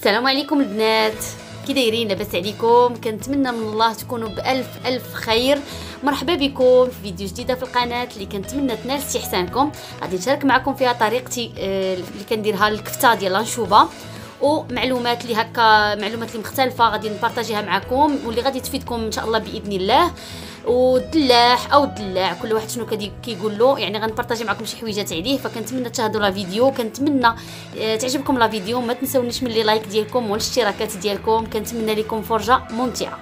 السلام عليكم البنات، كي دايرين؟ لاباس عليكم؟ كنتمنى من الله تكونوا بالف الف خير. مرحبا بكم في فيديو جديده في القناه اللي كنتمنى تنال استحسانكم. غادي نشارك معكم فيها طريقتي اللي كنديرها الكفته ديال لانشوبه، ومعلومات اللي هكا، معلومات اللي مختلفه غادي نبارطاجيها معكم واللي غادي تفيدكم ان شاء الله باذن الله. والدلاح او الدلاع كل واحد شنو كيقول له، يعني غنبارطاجي معكم شي حويجات عليه. فكنتمنى تشاهدوا لا فيديو، كنتمنى تعجبكم لا فيديو. ما تنسونيش من لي لايك ديالكم والاشتراكات ديالكم، كنتمنى لكم فرجه ممتعه.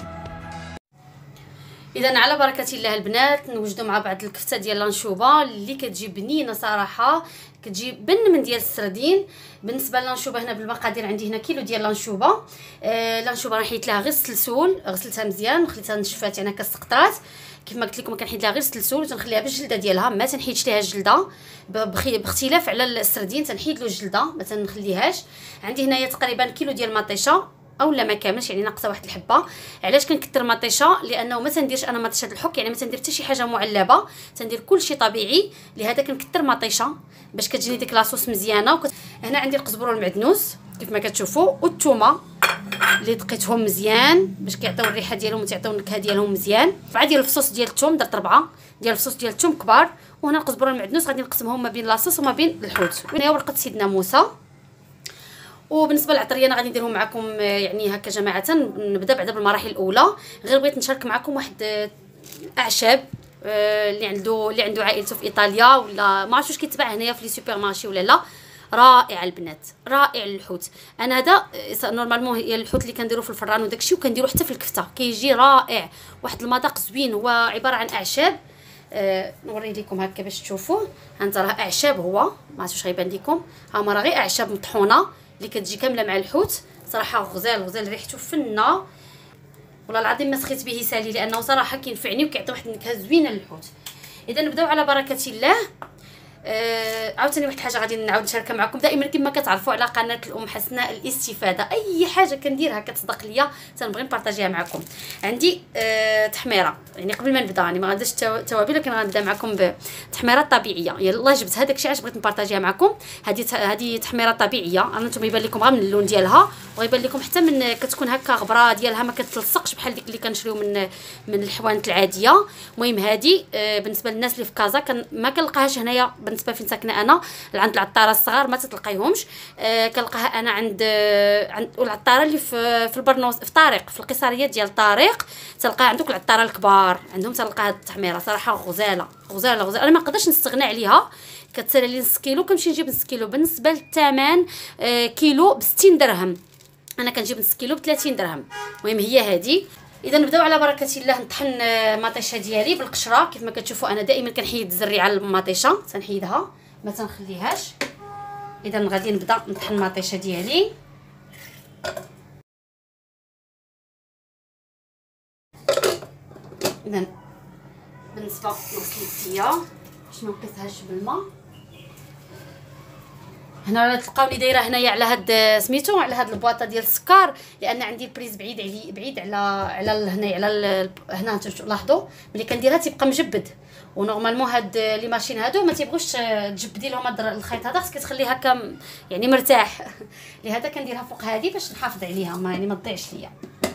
اذا على بركه الله البنات نوجدوا مع بعض الكفته ديال لانشوبه اللي كتجي بنينه صراحه، كتجي بن من ديال السردين. بالنسبه للانشوبه هنا بالمقادير عندي هنا كيلو ديال لانشوبه. لانشوبه رحيت لها غير السلسول، غسلتها مزيان خليتها نشفات يعني هكا سقطرات. كيف ما قلت لكم كنحيد لها غير السلسول وتنخليها بالجلده ديالها، ما تنحيدش ليها الجلده باختلاف على السردين تنحيد له الجلده ما تنخليهاش. عندي هنايا تقريبا كيلو ديال مطيشه اولا ما كاملش، يعني ناقصه واحد الحبه. علاش كنكثر مطيشه؟ لانه ما تنديرش انا مطيشه الحك، يعني ما تندير حتى شي حاجه معلبه، تندير كلشي طبيعي. لهذا كنكثر مطيشه باش كتجيني ديك لاصوص مزيانه. هنا عندي القزبر والمعدنوس كيف ما كتشوفوا، والثومه اللي دقيتهم مزيان باش كيعطيو الريحه ديالهم وتعطيو النكهه ديالهم مزيان. 4 ديال الفصوص ديال الثوم، درت 4 ديال الفصوص ديال الثوم كبار. وهنا القزبر والمعدنوس غادي نقسمهم ما بين لاصوص وما بين الحوت. وهنا ورقه سيدنا موسى. وبالنسبه للعطريه انا غادي نديرهم معكم يعني هكا جماعه. نبدا بعدا بالمراحل الاولى. غير بغيت نشارك معكم واحد اعشاب اللي عنده عائلته في ايطاليا، ولا ما عرفتش واش كيتباع هنايا في لي سوبر مارشي ولا لا. رائع البنات، رائع الحوت. انا هذا نورمالمون هي الحوت اللي كنديرو في الفران وداكشي، وكنديرو حتى في الكفته كيجي رائع، واحد المذاق زوين. هو عباره عن اعشاب. نوري لكم هكا باش تشوفوا. هانت راه اعشاب، هو ما عرفتش واش غيبان لكم، ها راه غير اعشاب مطحونه اللي كتجي كامله مع الحوت. صراحه غزال ريحته فنه والله العظيم ما سخيت به سالي، لانه صراحه كينفعني وكيعطي واحد النكهه زوينه للحوت. اذا نبداو على بركه الله. عاوتاني واحد الحاجه غادي نعاود نشاركها معكم دائما كما كتعرفوا على قناه الام حسناء الاستفاده. اي حاجه كنديرها كتصدق ليا تنبغي نبارطاجيها معكم. عندي تحميره، يعني قبل ما نبدا راني ما غنديرش توابل، ولكن غنبدا معكم بتحميره طبيعيه. يلاه جبت هذاك الشيء علاش بغيت نبارطاجيها معكم. هذه تحميره طبيعيه، انتم يبان لكم غير من اللون ديالها، وغيبان لكم حتى من كتكون هكا غبره ديالها ما كتلصقش بحال ديك اللي كنشريو من الحوانت العاديه. المهم هذه بالنسبه للناس اللي في كازا ما كنلقاهاش هنايا. بالنسبه فين ساكنه انا عند العطاره الصغار ما تتلقايهمش. كنلقاها انا عند العطاره اللي في البرنوس في طارق، في القيصريه ديال طارق تلقاها. عندك العطاره الكبار عندهم تلقى هاد التحميره صراحه غزاله. انا ما نقدرش نستغنى عليها. كتسالي لي نص كيلو، كنمشي نجيب نص كيلو. بالنسبه للثمن كيلو ب 60 درهم، انا كنجيب نص كيلو ب 30 درهم. المهم هي هذه. اذا نبداو على بركه الله. نطحن المطيشه ديالي بالقشره. كيف ما كتشوفوا انا دائما كنحيد الزري على المطيشه، تنحيدها ما تنخليهاش. اذا غادي نبدا نطحن المطيشه ديالي. اذا بالنسبه للسليتيه باش ما نقيسهاش بالماء، هنا تلقاوني دايره هنايا على هاد سميتو على هاد البواطه ديال السكر، لان عندي البريز بعيد على هنايا على هنا. لاحظوا ملي كنديرها تيبقى مجبد، ونورمالمون هاد لي ماشين هادو ما تيبغوش تجبدي لهم هاد الخيط هذا، خصك تخليه هكا يعني مرتاح. لهذا كنديرها فوق هذه باش نحافظ عليها يعني ما تضيعش ليا.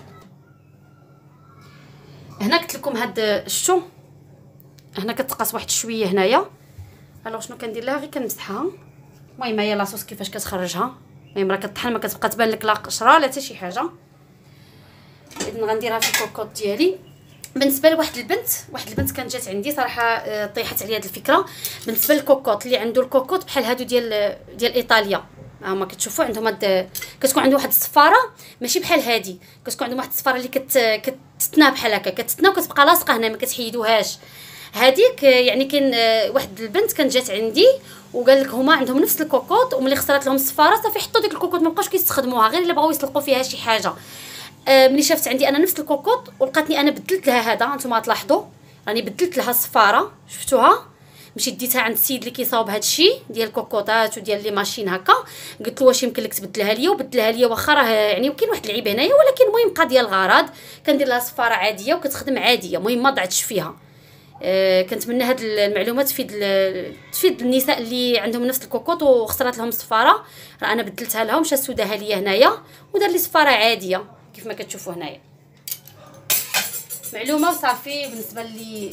هنا قلت لكم هاد الشو هنا كتقاس واحد شويه هنايا. الوغ شنو كندير لها؟ غير كنمسحها. المهم هي لاصوص كيفاش كتخرجها. المهم راه كطحن ما كتبقى تبان لك لا قشره لا حتى شي حاجه. اذا غنديرها في الكوكوط ديالي. بالنسبه لواحد البنت كانت جات عندي صراحه طيحت عليا هذه الفكره. بالنسبه للكوكوط اللي عنده الكوكوط بحال هادو ديال ايطاليا، هما كتشوفوا عندهم كتكون عنده واحد الصفاره ماشي بحال هذه، كتكون عندهم واحد الصفاره اللي كتتنا بحال هكا، كتتنا وكتبقى لاصقه هنا ما كتحيدوهاش. هذيك يعني كاين واحد البنت كانت جات عندي وقال لك هما عندهم نفس الكوكوط، وملي خسرت لهم الصفاره صافي حطوا ديك الكوكوط ما بقاوش كيستخدموها، غير الا بغاو يسلقوا فيها شي حاجه. ملي شافت عندي انا نفس الكوكوط ولقاتني انا بدلت لها هذا، نتوما تلاحظوا راني بدلت لها الصفاره، شفتوها؟ مشيت ديتها عند السيد اللي كيصاوب هذا الشيء ديال الكوكوطات وديال لي ماشين هكا. قلت له واش يمكن لك تبدلها ليا؟ وبدلها ليا. واخا راه يعني وكاين واحد العيب هنايا، ولكن المهم بقى ديال الغرض كندير لها صفاره عاديه وكتخدم عاديه. المهم ما ضعتش فيها. كنتمنى هاد المعلومات تفيد النساء اللي عندهم نفس الكوكوط وخسرات لهم الصفاره. راه انا بدلتها لهم، شا سوداها ليا هنايا ودار لي صفاره عاديه كيف ما كتشوفوا هنايا. معلومه وصافي بالنسبه اللي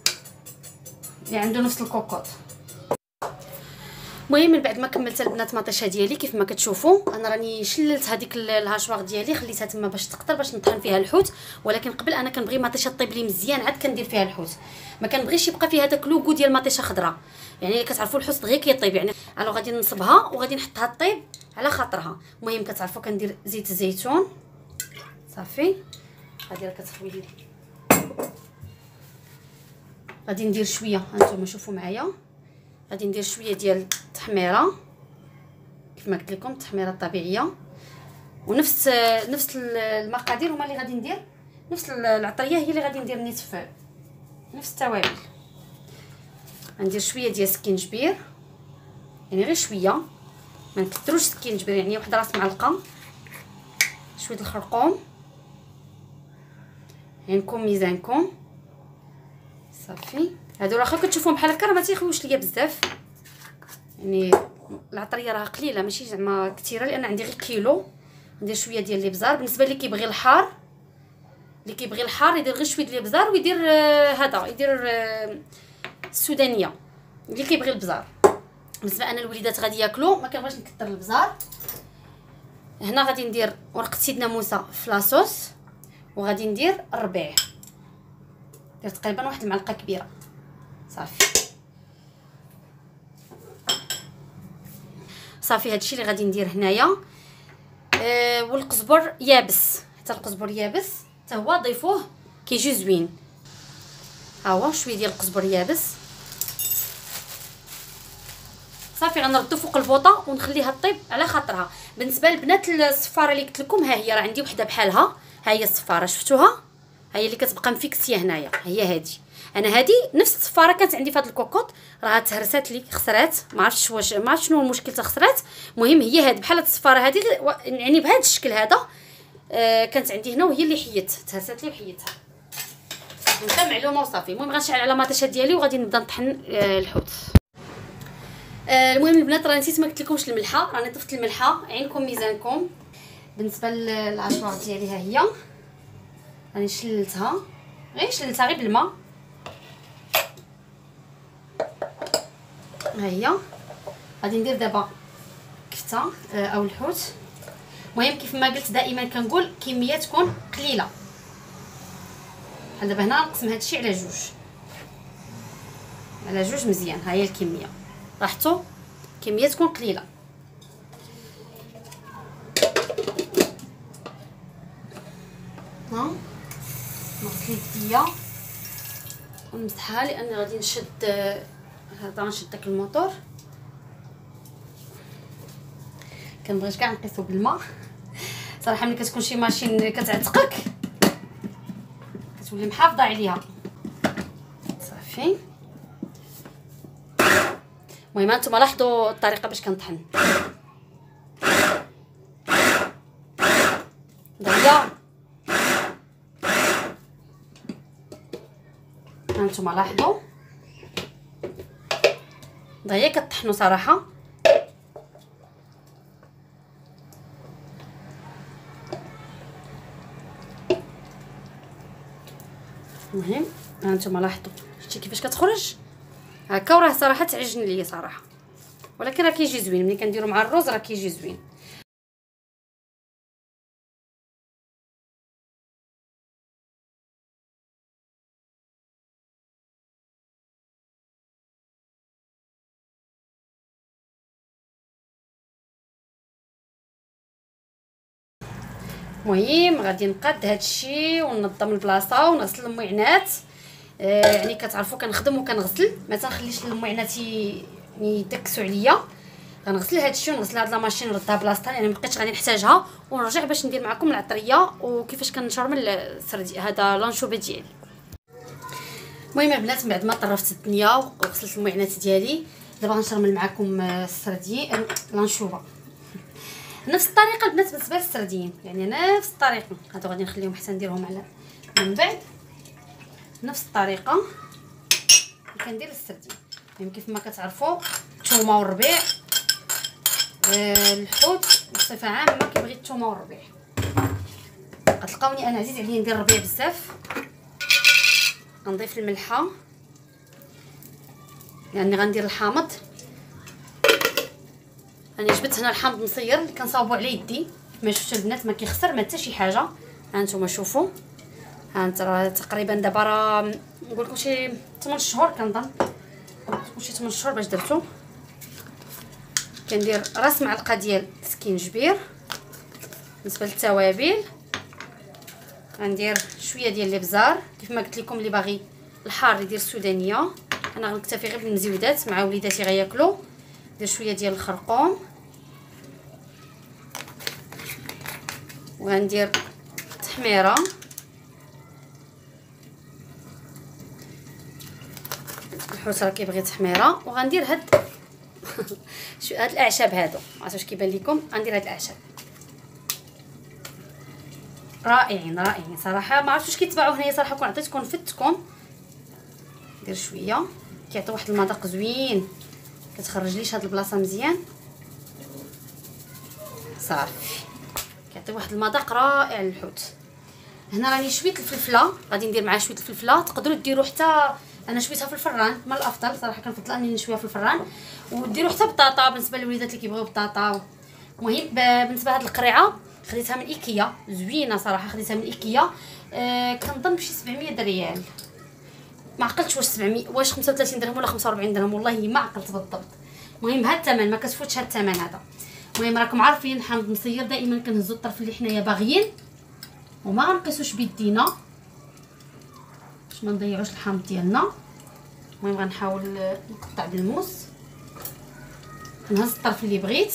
عنده نفس الكوكوط. المهم من بعد ما كملت البنات مطيشه ديالي كيف ما كتشوفوا، انا راني شللت هذيك الهاشواغ ديالي خليتها تما باش تقطر باش نطحن فيها الحوت. ولكن قبل انا كنبغي مطيشه طيب لي مزيان عاد كندير فيها الحوت، ما كنبغيش يبقى فيها داك لوغو ديال مطيشه خضراء. يعني كتعرفوا الحوت دغيا كيطيب، يعني الو غادي نصبها وغادي نحطها طيب على خاطرها. المهم كتعرفوا كندير زيت الزيتون صافي. غادي راه كتخوي لي، غادي ندير شويه، هانتوما شوفوا معايا، غادي ندير شويه ديال التحميره كيف ما قلت لكم، التحميره الطبيعيه. ونفس المقادير هما اللي غادي ندير، نفس العطريه هي اللي غادي ندير نصف نفس التوابل. غندير شويه ديال السكينجبير، يعني غير شويه، ما نكثروش السكينجبير، يعني واحد راس معلقه. شويه الخرقوم، عينكم ميزانكم صافي. هادو راه كتشوفوهم بحال هكا، راه ما تيخويوش ليا بزاف، يعني العطريه راه قليله ماشي زعما كثيره لان عندي غير كيلو. ندير شويه ديال الابزار، بالنسبه اللي كيبغي الحار، يدير غير شويه ديال الابزار ويدير هذا، يدير السودانيه اللي كيبغي البزار. بالنسبه انا الوليدات غادي ياكلوا، ما كنبغيش نكثر البزار. هنا غادي ندير ورقه سيدنا موسى في لاصوص، وغادي ندير الربيع، درت تقريبا واحد المعلقه كبيره صافي. هادشي اللي غادي ندير هنايا. والقزبر يابس، حتى القزبر يابس حتى هو ضيفوه كيجي زوين. ها هو شويه ديال القزبر يابس صافي. غنردو فوق البوطه ونخليها طيب على خاطرها. بالنسبه للبنات الصفاره اللي قلت لكم، ها هي راه عندي وحده بحالها، ها هي الصفاره شفتوها، ها هي اللي كتبقى مفيكسيه هنايا، هي هادي. انا هادي نفس الصفاره كانت عندي في هذا الكوكوط، راه تهرسات لي خسرات، ما عرفتش واش، ما عرفت شنو المشكل تا خسرات. المهم هي هاد بحال هاد الصفاره هادي، يعني بهذا الشكل هذا كانت عندي هنا، وهي اللي حيت تهرسات لي وحيتها. انت معلومه وصافي. المهم غنشعل على مطيشه ديالي وغادي نبدا نطحن الحوت. المهم البنات راه نسيت ما قلت لكمش الملحه، راني طفت الملحه، عينكم ميزانكم. بالنسبه للعشوار ديالي ها هي، راني شللتها غير بالماء، ها هي. غادي ندير دابا كفته او الحوت. المهم كيف ما قلت دائما كنقول كميه تكون قليله. بحال دابا هنا نقسم هادشي على جوج مزيان. ها هي الكميه، لاحظتوا كميه تكون قليله. ها نغسل يديا ونمسحها لان غادي نشد هذا، نشد داك الموتور. كنبغيش كاع نقيسو بالماء صراحه. ملي كتكون شي ماشين كتعتقك كتولي محافظه عليها صافي. المهم انتم لاحظوا الطريقه باش كنطحن. دابا هانتوما لاحظوا دغيا كطحنوا صراحه. المهم هانتوما لاحظوا شتي كيفاش كتخرج هكا، وراه صراحه تعجن ليا صراحه، ولكن راه كيجي زوين ملي كنديرو مع الرز، راه كيجي زوين. المهم غادي نقاد هادشي وننظم البلاصه ونغسل المعينات. يعني كتعرفوا كنخدم وكنغسل، ما تنخليش المعينات يعني يدكسوا عليا. غنغسل هادشي ونغسل هاد لا ماشين ونردها بلاصتها، يعني مبقيتش غادي نحتاجها، ونرجع باش ندير معكم العطريه وكيفاش كنشرمل السردي هذا لانشوبه ديالي. المهم البنات بعد ما طرفت الدنيا وغسلت المعينات ديالي، دابا غنشرمل معكم السردي لانشوبه نفس الطريقه البنات. بالنسبه للسردين يعني نفس الطريقه، هادو غادي نخليهم حتى نديرهم على من بعد نفس الطريقه. كندير السردين. يعني كيف ما كتعرفوا الثومه والربيع، الحوت بصفه عامه كيبغي الثومه والربيع. غتلقاوني انا عزيز عليا ندير الربيع بزاف. غنضيف الملحه لاني غندير الحامض. انا جبت هنا الحامض مصير اللي كنصاوبو على يدي. ما شفتوا البنات ما كيخسر ما حتى شي حاجه. ها نتوما شوفوا، ها انت راه تقريبا دابا راه نقول لكم شي 8 شهور كنظن، شي 8 شهور باش درتو. كندير راس معلقه ديال سكينجبير. بالنسبه للتوابل غندير شويه ديال الابزار، كيف ما قلت لكم اللي باغي الحار يدير السودانيه. انا غنكتفي غير بالمزيودات مع وليداتي غياكلوا. ندير شويه ديال الخرقوم، وغندير تحميره، الحوت راه كيبغي تحميره. وغندير هاد هاد الاعشاب هادو، ما عرفتش كيبان لكم. غندير هاد الاعشاب رائعين رائعين صراحه. ما عرفتش كيتباعوا هنايا صراحه، كون عطيتكم فتكم. ندير شويه كيعطي واحد المذاق زوين، كتخرج ليش هاد البلاصه مزيان صافي. كيعطي واحد المذاق رائع للحوت. هنا راني شويه الفلفله غادي ندير معاه شويه الفلفله. تقدروا ديروا حتى، انا شويتها في الفران من الافضل صراحه، كنفضل اني نشويها في الفران. وديروا حتى بطاطا بالنسبه للوليدات اللي كيبغيو بطاطا. المهم بالنسبه لهاد القريعه خديتها من ايكيا، زوينه صراحه. خديتها من ايكيا كنظن بشي 700 ريال. ما عقلتش واش 700 واش 35 درهم ولا 45 درهم، والله ما عقلت بالضبط. المهم هاد الثمن ما كتفوتش هاد الثمن هذا. المهم راكم عارفين حامض مصير دائما كنهزوا الطرف اللي حنايا باغيين وما غنقيسوش بيدينا باش ما نضيعوش الحامض ديالنا. المهم غنحاول نقطع بالموس، نهز الطرف اللي بغيت.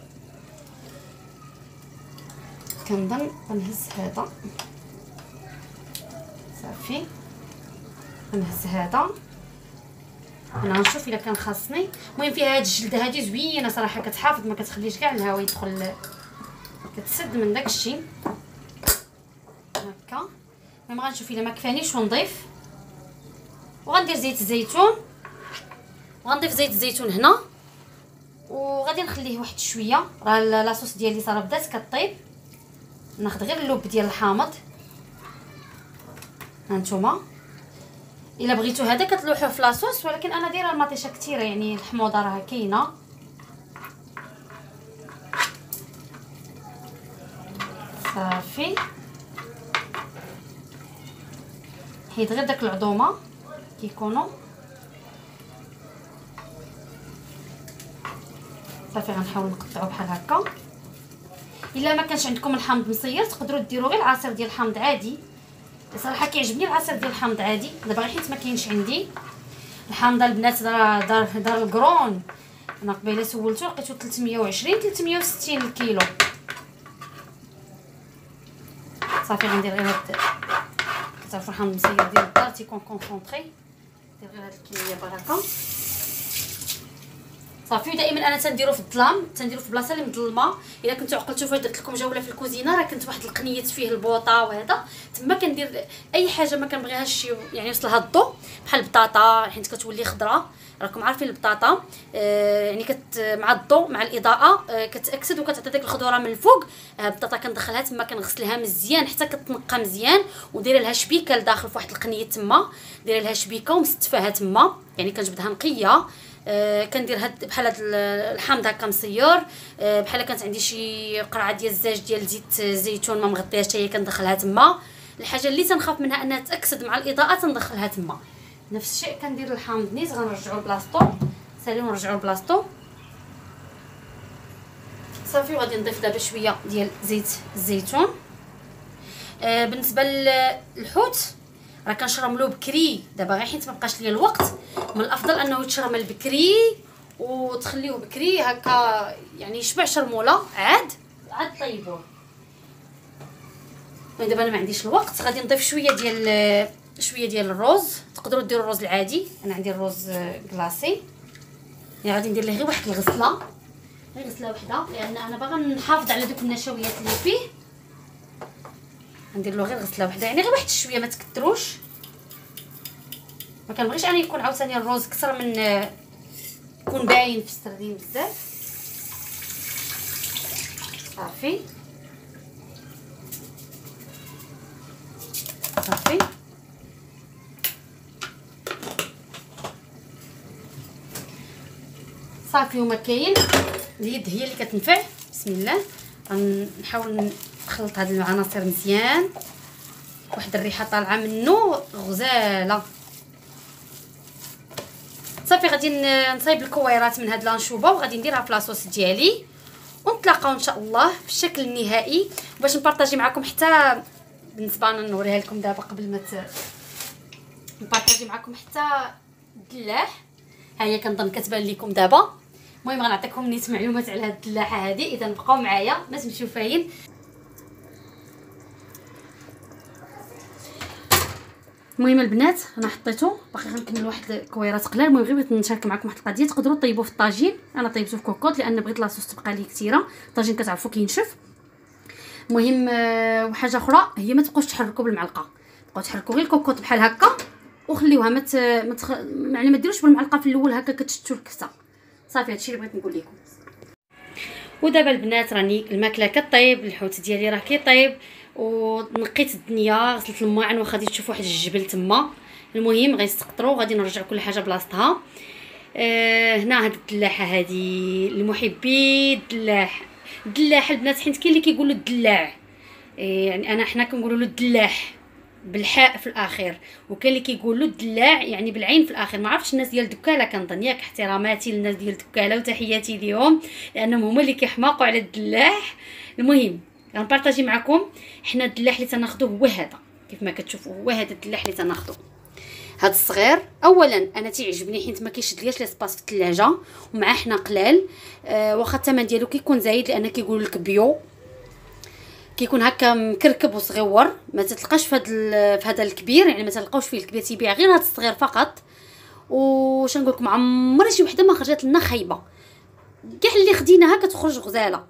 كنظن غنهز هذا صافي، غنهز هذا. انا غنشوف الا كان خاصني. المهم فيها هاد الجلده هادي زوينه صراحه، كتحافظ ما كتخليش كاع الهواء يدخل، كتسد من داكشي هكا. المهم غنشوف الا ما كفانيش ونضيف. وغندير زيت الزيتون، وغنضيف زيت الزيتون هنا، وغادي نخليه واحد شويه. راه لاصوص ديالي صرا بدات كطيب. ناخذ غير اللوب ديال الحامض. ها نتوما الا بغيتو هذا كتلوحوه في لاصوص، ولكن انا دايره المطيشه كثيره يعني الحموضه راه كاينه. صافي حيد غير داك العظومه كيكونوا صافي. غنحاول نقطعو بحال هكا. الا ما كانش عندكم الحامض مصير تقدروا ديروا غير العصير ديال الحامض عادي. صراحه كيعجبني العصير ديال الحامض عادي. دابا غير حيت ما كاينش عندي الحامضه البنات، دار الكرون. انا قبيله سولتو لقيتو 320 360 الكيلو. صافي غندير غير هاد، كتعرفوا الحامض المصير ديال الدار تيكون كونسونطري. ندير غير هاد الكميه بحال هكا صافي. ودائما انا تنديرو في الظلام، تنديرو في بلاصه اللي مظلمه. الا كنتو عقلتو فاش درت لكم جوله في الكوزينه راه كنت واحد القنيت فيه البوطه وهذا، تما كندير اي حاجه ما كنبغيهاش يعني يوصلها الضوء، بحال البطاطا حيت كتولي خضراء. راكم عارفين البطاطا يعني مع الضوء مع الاضاءه كتاكسد وكتعطي ديك الخضره من الفوق. البطاطا كندخلها تما كنغسلها مزيان حتى كتنقى مزيان، ودايره لها شبيكه لداخل في واحد القنيت تما، دايره لها شبيكه ومستفاها تما يعني كنجبدها نقيه. كندير هاد بحال هاد الحامض هكا مصير. بحال كانت عندي شي قرعه ديال الزاج ديال زيت الزيتون ما مغطياش حتى هي كندخلها تما. الحاجه اللي تنخاف منها انها تاكسد مع الاضاءه تندخلها تما. نفس الشيء كندير الحامض نيت غنرجعو لبلاصتو، ساليو نرجعو لبلاصتو صافي. وغادي نضيف دابا شويه ديال زيت الزيتون. بالنسبه للحوت راه كنشرملو بكري دابا غير حيت مابقاش ليا الوقت. من الافضل انه يتشرمل بكري وتخليوه بكري هكا يعني يشبع شرموله عاد طيبوه. دابا انا ما عنديش الوقت. غادي نضيف شويه ديال الروز. تقدروا ديروا الروز العادي، انا عندي الروز كلاصي. يعني غادي ندير ليه غير واحد الغسله، غير غسله وحده، لان انا باغا نحافظ على دوك النشويات اللي فيه. ندير له غير غسله وحده يعني غير واحد شويه ما تكثروش. ما كنبغيش انا يكون عاوتاني الروز كثر من يكون باين في السردين بزاف. صافي صافي صافي. وما كاين اليد هي اللي كتنفع. بسم الله غنحاول نخلط هاد العناصر مزيان. واحد الريحه طالعه منه غزاله. صافي غادي نصايب الكويرات من هاد لانشوبه وغادي نديرها في لاصوص ديالي ونتلاقاو ان شاء الله في الشكل النهائي باش نبارطاجي معكم. حتى بالنسبه لنا نوريها لكم دابا قبل ما نبارطاجي معكم حتى الدلاح. ها هي كنظن كتبان لكم دابا. المهم غنعطيكم نيت معلومات على هاد الدلاحه هذه، اذا بقاو معايا ما تمشيو فاين. المهم البنات انا حطيته باقي غنكمل واحد الكويرات قلال. المهم غير بغيت نشارك معكم واحد القضيه. تقدروا طيبوا في الطاجين، انا طيبته في كوكوط لان بغيت لاصوص تبقى لي كثيره. الطاجين كتعرفوا كينشف. المهم وحاجه اخرى هي ما تبقاوش تحركوا بالمعلقه، تبقاو تحركوا غير الكوكوط بحال هكا وخليوها يعني ما ديروش بالمعلقه في الاول هكا كتشتو الكفته. صافي هادشي اللي بغيت نقول لكم. ودابا البنات راني الماكله كطيب، الحوت ديالي راه كيطيب ونقيت الدنيا، غسلت الماعن وغادي تشوفوا واحد الجبل تما. المهم غيستقطروا غادي نرجع كل حاجه بلاصتها. هنا هاد الدلاحه هذه لمحبي الدلاح. الدلاح البنات حيت كاين اللي كيقولوا الدلاع، يعني حنا كنقولوا له الدلاح بالحاء في الاخير، وكاين اللي كيقولوا الدلاع يعني بالعين في الاخير. ما عرفتش الناس ديال دكاله كنظن ياك. احتراماتي للناس ديال دكاله وتحياتي ليهم لانهم هما اللي كيحماقوا على الدلاح. المهم غنبارطاجي معكم. حنا الدلاح اللي تناخذوه هو هذا، كيف ما كتشوفوا هو هذا الدلاح اللي تناخذوه. هذا الصغير اولا انا تيعجبني حيت ما كيشدلياش ليسباس في الثلاجه، ومع حنا قلال. واخا الثمن ديالو كيكون زايد لان كيقول لك بيو، كيكون هكا مكركب وصغيور. ما تلقاش في هذا الكبير، يعني ما تلقاوش فيه الكبير، تيبيع غير هذا الصغير فقط. وش نقول لكم، عمري شي وحده ما خرجت لنا خايبه، كاع اللي خديناها كتخرج غزاله.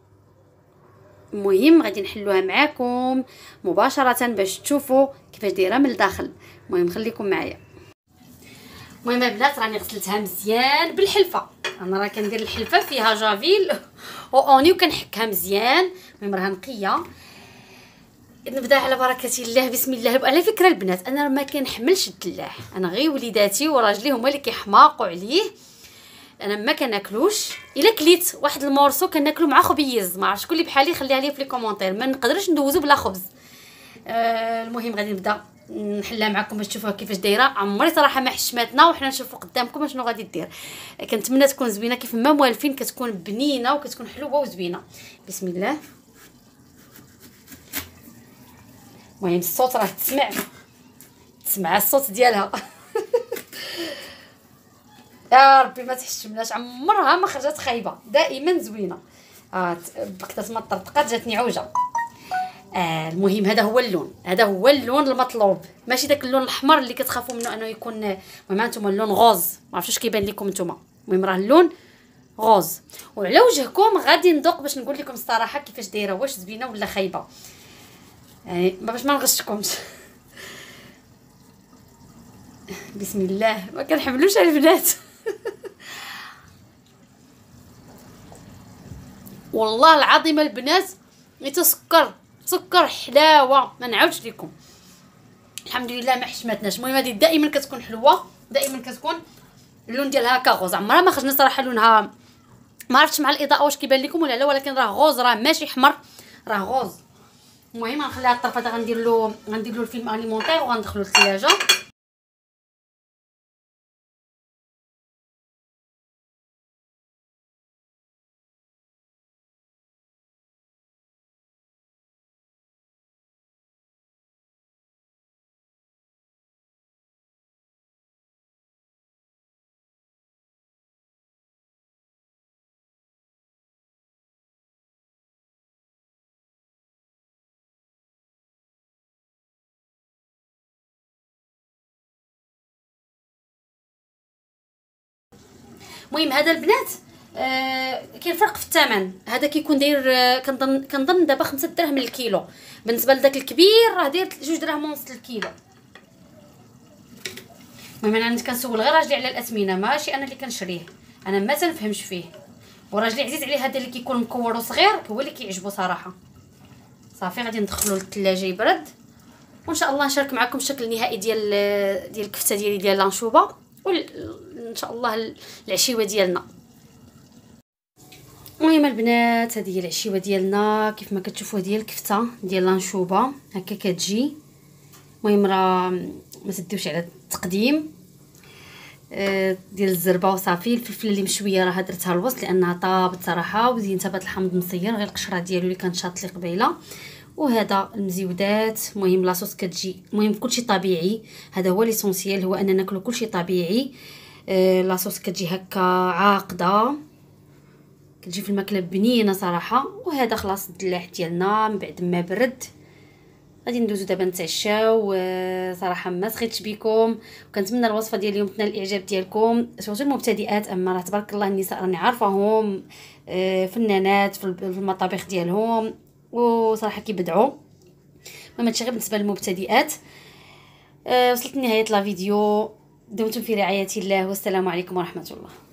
المهم غادي نحلوها معاكم مباشره باش تشوفوا كيفاش دايره من الداخل. المهم خليكم معايا. المهم البنات راني غسلتها مزيان بالحلفه. انا راه كندير الحلفه فيها جافيل واوني وكنحكها مزيان. المهم راها نقيه. نبدا على بركه الله. بسم الله. على فكره البنات انا ما كنحملش الدلاح، انا غير وليداتي وراجلي هما اللي كيحماقوا عليه. انا ما كناكلوش. الا كليت واحد المورسو كناكلو مع خبيز، ما عرفتش شكون اللي بحالي خليها لي في لي كومونتير. ما نقدرش ندوزو بلا خبز. المهم غادي نبدا نحلها معكم باش تشوفوها كيفاش دايره. عمري صراحه ما حشماتنا وحنا نشوفوا قدامكم شنو غادي دير. كنتمنى تكون زوينه كيف ما موالفين، كتكون بنينه وكتكون حلوه وزوينه. بسم الله. المهم الصوت راه تسمع الصوت ديالها. يا ربي ما تحشمناش، عمرها ما خرجت خايبه، دائما زوينه. بقيت ما طرطقات جاتني عوجه. المهم هذا هو اللون، هذا هو اللون المطلوب، ماشي داك اللون الاحمر اللي كتخافوا منه انه يكون. المهم انتم اللون غوز، ما عرفتش كيبان لكم نتوما. المهم راه اللون غوز. وعلى وجهكم غادي ندوق باش نقول لكم الصراحه كيفاش دايره، واش زوينه ولا خايبه، يعني باش ما نغشكمش. بسم الله. ما كنحملوش على البنات. والله العظيم البنات سكر حلاوه ما نعاودش لكم. الحمد لله ما حشمتناش. المهم هذه دائما كتكون حلوه، دائما كتكون اللون ديالها هكا غوز. عمرها ما خرجنا صراحه لونها، ما عرفتش مع الاضاءه واش كيبان لكم ولا لا، ولكن راه غوز، راه ماشي حمر، راه غوز. المهم غنخليها الطرف هذا، غندير له الفيلم اليمونطير وغندخلو للثلاجه. المهم هذا البنات كاين فرق في الثمن. هذا كيكون داير كنظن دابا 5 دراهم للكيلو، بالنسبه لذاك الكبير راه داير 2 دراهم ونص للكيلو. المهم انا كنسول غير راجلي على الاثمنه، ماشي انا اللي كنشريه، انا ما تنفهمش فيه، وراجلي عزيز عليه هذا اللي كيكون مكور وصغير، هو اللي كيعجبو صراحه. صافي غادي ندخلو للثلاجه يبرد، وان شاء الله نشارك معكم الشكل النهائي ديال الكفته ديالي ديال لانشوبه، وان شاء الله العشيوه ديالنا. المهم البنات هذه هي العشيوه ديالنا كيف ما كتشوفوا، ديال الكفته ديال لانشوبه هكا كتجي. المهم راه ما تديوش على التقديم ديال الزربه وصافي. الفلفل اللي مشويه راه درتها الوسط لانها طابت صراحه، وزينتها بهذا الحامض مصير غير القشره ديالو اللي كانت شاط لي قبيله، وهذا المزيودات. المهم لاصوص كتجي، المهم كلشي طبيعي، هذا هو ليسونسيال، هو اننا ناكلو كلشي طبيعي. لاصوص كتجي هكا عاقده، كتجي في الماكله بنينه صراحه. وهذا خلاص الدلاح ديالنا من بعد ما برد، غادي ندوزو دابا نتعشاو. صراحه ما سخيتش بكم، وكنتمنى الوصفه ديال اليوم تنال الاعجاب ديالكم، سورتو المبتدئات. اما راه تبارك الله النساء راني عارفاهم فنانات في المطابخ ديالهم، وصراحه كيبدعوا. المهم هادشي غير بالنسبه للمبتدئات. وصلت لنهايه لا فيديو، دمتم في رعايه الله، والسلام عليكم ورحمه الله.